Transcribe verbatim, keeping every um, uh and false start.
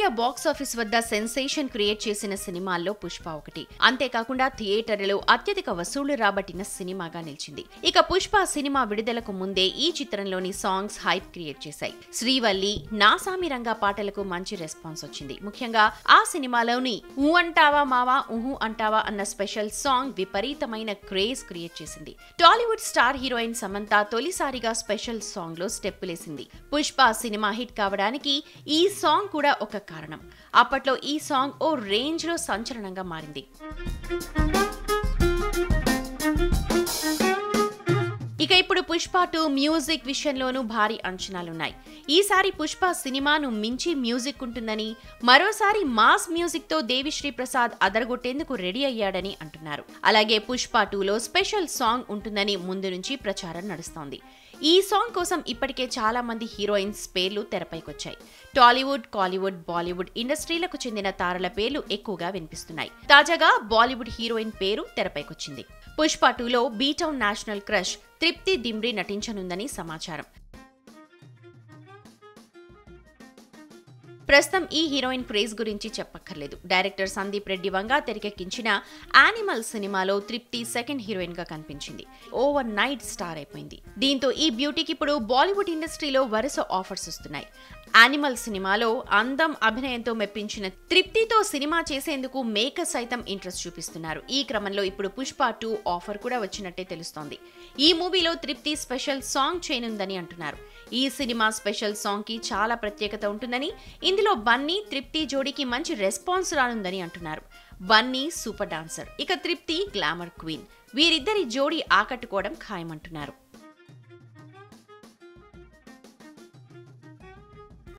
India box office వద్ద sensation create చేసిన సినిమాల్లో పుష్ప ఒకటి. అంతేకాకుండా థియేటర్లలో అత్యధిక వసూళ్లు రాబట్టిన సినిమాగా నిలిచింది. ఇక పుష్ప సినిమా విడుదలకు ముందే ఈ చిత్రంలోని సాంగ్స్ హైప్ క్రియేట్ చేశాయి. శ్రీవల్లి, నాసామి రంగా పాటలకు మంచి రెస్పాన్స్ వచ్చింది. ముఖ్యంగా ఆ సినిమాలోని ఊ అంటావా మావా ఊహు అంటావా అన్న స్పెషల్ సాంగ్ విపరీతమైన క్రేజ్ క్రియేట్ చేసింది. టాలీవుడ్ స్టార్ హీరోయిన్ సమంత తొలిసారిగా స్పెషల్ సాంగ్ లో స్టెప్పులేసింది. పుష్ప సినిమా హిట్ కావడానికి ఈ సాంగ్ కూడా ఒక కారణం. అప్పట్లో ఈ సాంగ్ ఓ రేంజ్ లో సంచలనంగా మారింది. ఇక ఇప్పుడు పుష్ప టూ మ్యూజిక్ విషయంలోనూ భారీ అంచనాలున్నాయి. ఈసారి పుష్ప సినిమాను మించి మ్యూజిక్ ఉంటుందని, మరోసారి మాస్ మ్యూజిక్ తో దేవిశ్రీ ప్రసాద్ అదరగొట్టేందుకు రెడీ అయ్యాడని అంటున్నారు. అలాగే పుష్ప టూలో స్పెషల్ సాంగ్ ఉంటుందని ముందు నుంచి ప్రచారం నడుస్తోంది. ఈ సాంగ్ కోసం ఇప్పటికే చాలా మంది హీరోయిన్స్ పేర్లు తెరపైకొచ్చాయి. టాలీవుడ్, కాలీవుడ్, బాలీవుడ్ ఇండస్ట్రీలకు చెందిన తారల పేర్లు ఎక్కువగా వినిపిస్తున్నాయి. తాజాగా బాలీవుడ్ హీరోయిన్ పేరు తెరపైకొచ్చింది. పుష్ప టూలో బీటౌన్ నేషనల్ క్రష్ తృప్తి దిమ్రీ నటించనుందని సమాచారం. ప్రస్తుతం ఈ హీరోయిన్ క్రేజ్ గురించి చెప్పక్కర్లేదు. డైరెక్టర్ సందీప్ రెడ్డి వంగా తెరకెక్కించిన యానిమల్ సినిమాలో తృప్తి సెకండ్ హీరోయిన్ గా కనిపించింది. ఓవర్ నైట్ స్టార్ అయిపోయింది. దీంతో ఈ బ్యూటీకి ఇప్పుడు బాలీవుడ్ ఇండస్ట్రీలో వరుస ఆఫర్స్ వస్తున్నాయి. యానిమల్ సినిమాలో అందం, అభినయంతో మెప్పించిన తృప్తితో సినిమా చేసేందుకు మేకర్స్ సైతం ఇంట్రెస్ట్ చూపిస్తున్నారు. ఈ క్రమంలో ఇప్పుడు పుష్ప టూ ఆఫర్ కూడా వచ్చినట్టే తెలుస్తోంది. ఈ మూవీలో తృప్తి స్పెషల్ సాంగ్ చేయనుందని అంటున్నారు. ఈ సినిమా స్పెషల్ సాంగ్ కి చాలా ప్రత్యేకత ఉంటుందని, ఇందులో బన్నీ, తృప్తి జోడీకి మంచి రెస్పాన్స్ రానుందని అంటున్నారు. బన్నీ సూపర్ డాన్సర్, ఇక తృప్తి గ్లామర్ క్వీన్. వీరిద్దరి జోడీ ఆకట్టుకోవడం ఖాయమంటున్నారు.